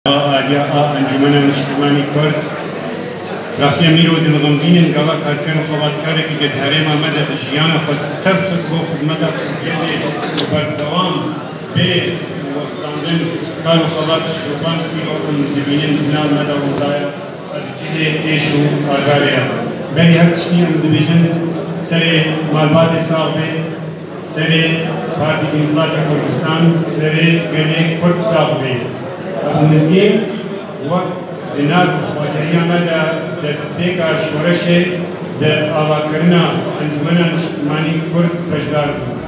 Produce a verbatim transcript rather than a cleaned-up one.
آلیا انجمن اجتماعی کرد راستی میرو دلغمدین گلا کارکن خواهدکاری که دهره محمد جیان خود تفسد و خدمت افزودگی بردوام به وقتاندن کار و خواهد شروبان میرو دبینین نام مدى وضای از جهه ایشو آگاریا بینی هر تشنی ام دبیجن سر معلومات صاحبه سر پارتی انقلاب کردستان سر گرنه کرد صاحبه نزدیک وقت جناب واجهیانه دا دستپیکار شورش در آواکرنا انجمن اجتماعی کرد پشدار بود.